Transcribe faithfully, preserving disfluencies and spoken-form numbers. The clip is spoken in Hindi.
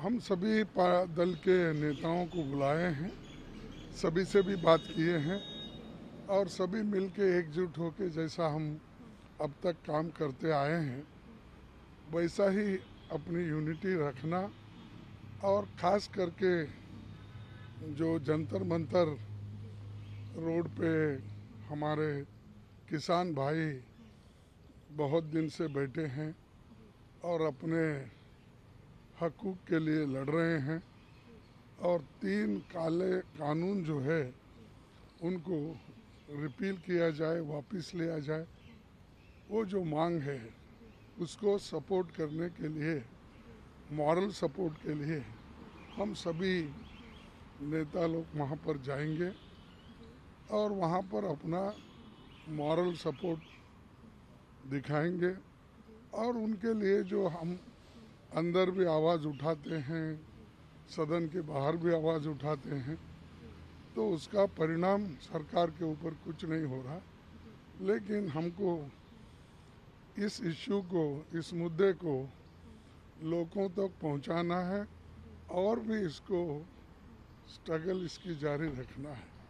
हम सभी पा- दल के नेताओं को बुलाए हैं, सभी से भी बात किए हैं और सभी मिल के एकजुट होकर जैसा हम अब तक काम करते आए हैं वैसा ही अपनी यूनिटी रखना और ख़ास करके जो जंतर मंतर रोड पे हमारे किसान भाई बहुत दिन से बैठे हैं और अपने हकूक़ के लिए लड़ रहे हैं और तीन काले कानून जो है उनको रिपील किया जाए, वापस लिया जाए, वो जो मांग है उसको सपोर्ट करने के लिए, मॉरल सपोर्ट के लिए हम सभी नेता लोग वहाँ पर जाएंगे और वहाँ पर अपना मॉरल सपोर्ट दिखाएंगे और उनके लिए जो हम अंदर भी आवाज़ उठाते हैं, सदन के बाहर भी आवाज़ उठाते हैं, तो उसका परिणाम सरकार के ऊपर कुछ नहीं हो रहा। लेकिन हमको इस इश्यू को, इस मुद्दे को लोगों तक पहुंचाना है और भी इसको स्ट्रगल इसकी जारी रखना है।